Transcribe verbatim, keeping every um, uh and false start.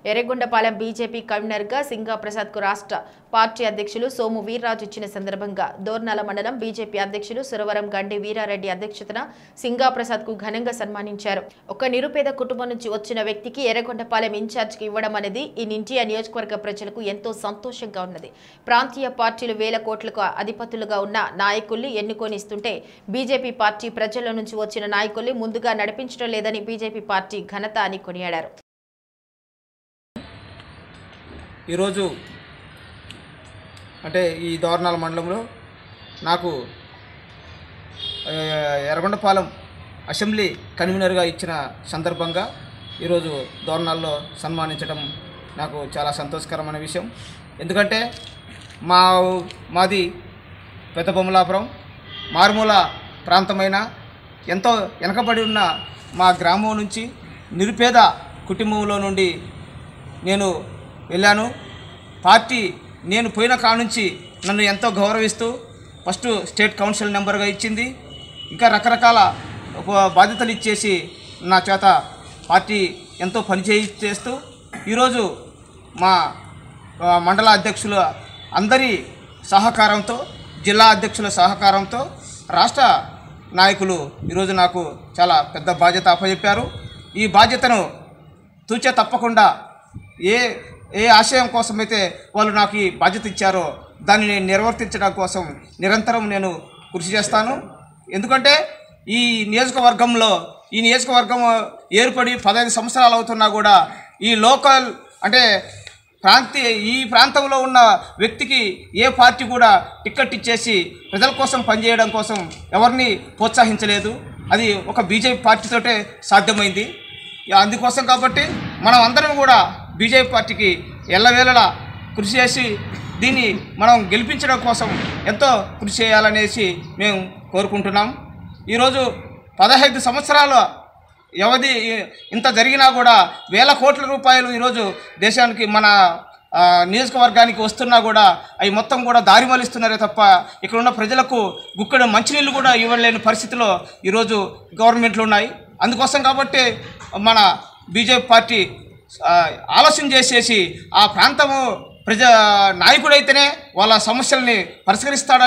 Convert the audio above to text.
Yerragondapalem BJP కన్వీనర్గా సింగా ప్రసాద్కు రాష్ట్ర party అధ్యక్షులు సోము వీర్రాజు ఇచ్చిన సందర్భంగా దోర్నాల మండలం బీజేపీ అధ్యక్షులు సురవరం గండి వీరారెడ్డి అధ్యక్షతన సింగా ప్రసాద్కు ఘనంగా సన్మానించారు. ఒక నిరుపేద కుటుంబం నుంచి వచ్చిన వ్యక్తికి ఎర్రగొండపాలెం ఇన్ఛార్జికి ఇవ్వడం అనేది ఈ నింటియా నియోజకవర్గ ప్రజలకు ఎంతో సంతోషంగా ఉన్నది. ప్రాంతీయ పార్టీలు వేల కోట్లకు అధిపతులుగా ఉన్న నాయకుల్ని ఎన్నుకొనిస్తుంటే బీజేపీ పార్టీ ప్రజల నుంచి వచ్చిన నాయకుల్ని ముందుగా నడిపించడం లేదని బీజేపీ పార్టీ ఘనత అని కొనియాడారు. ఈరోజు అంటే ఈ దోర్నాల మండలంలో నాకు ఎర్రగొండపాలెం అసెంబ్లీ కన్వీనర్గా ఇచ్చిన సందర్భంగా ఈరోజు దోర్నాల్లో సన్మానించడం నాకు చాలా సంతోషకరమైన విషయం. ఎందుకంటే మా మాది పెద్ద బొమ్మలాపురం మారుమూల ప్రాంతమైన ఎంతో వెనకబడి ఉన్న మా గ్రామం నుంచి నిరుపేద కుటుంబంలో నుండి నేను వెళ్ళాను. పార్టీ నేను పోయిన కాడ నుంచి నన్ను ఎంతో గౌరవిస్తూ ఫస్ట్ స్టేట్ కౌన్సిల్ నెంబర్గా ఇచ్చింది. ఇంకా రకరకాల బాధ్యతలు ఇచ్చేసి నా చేత పార్టీ ఎంతో పనిచేస్తూ ఈరోజు మా మండల అధ్యక్షుల అందరి సహకారంతో, జిల్లా అధ్యక్షుల సహకారంతో, రాష్ట్ర నాయకులు ఈరోజు నాకు చాలా పెద్ద బాధ్యత అప్పచెప్పారు. ఈ బాధ్యతను తూచే తప్పకుండా ఏ ఏ ఆశయం కోసమైతే వాళ్ళు నాకు ఈ బాధ్యత ఇచ్చారో దాన్ని నేను నిర్వర్తించడం కోసం నిరంతరం నేను కృషి చేస్తాను. ఎందుకంటే ఈ నియోజకవర్గంలో ఈ నియోజకవర్గం ఏర్పడి పదహైదు సంవత్సరాలు అవుతున్నా కూడా ఈ లోకల్ అంటే ప్రాంతీయ ఈ ప్రాంతంలో ఉన్న వ్యక్తికి ఏ పార్టీ కూడా టిక్కెట్ ఇచ్చేసి ప్రజల కోసం పనిచేయడం కోసం ఎవరిని ప్రోత్సహించలేదు. అది ఒక బీజేపీ పార్టీతోటే సాధ్యమైంది. అందుకోసం కాబట్టి మనం అందరం కూడా బీజేపీ పార్టీకి ఎల్లవేళలా కృషి చేసి దీన్ని మనం గెలిపించడం కోసం ఎంతో కృషి చేయాలనేసి మేము కోరుకుంటున్నాం. ఈరోజు పదహైదు సంవత్సరాల వ్యవధి ఇంత జరిగినా కూడా వేల కోట్ల రూపాయలు ఈరోజు దేశానికి మన నియోజకవర్గానికి వస్తున్నా కూడా అవి మొత్తం కూడా దారి మళ్లిస్తున్నారే తప్ప ఇక్కడ ఉన్న ప్రజలకు గుక్కడు మంచినీళ్ళు కూడా ఇవ్వలేని పరిస్థితిలో ఈరోజు గవర్నమెంట్లు ఉన్నాయి. అందుకోసం కాబట్టి మన బీజేపీ పార్టీ ఆలోచన చేసేసి ఆ ప్రాంతము ప్రజా నాయకుడైతేనే వాళ్ళ సమస్యల్ని పరిష్కరిస్తాడు.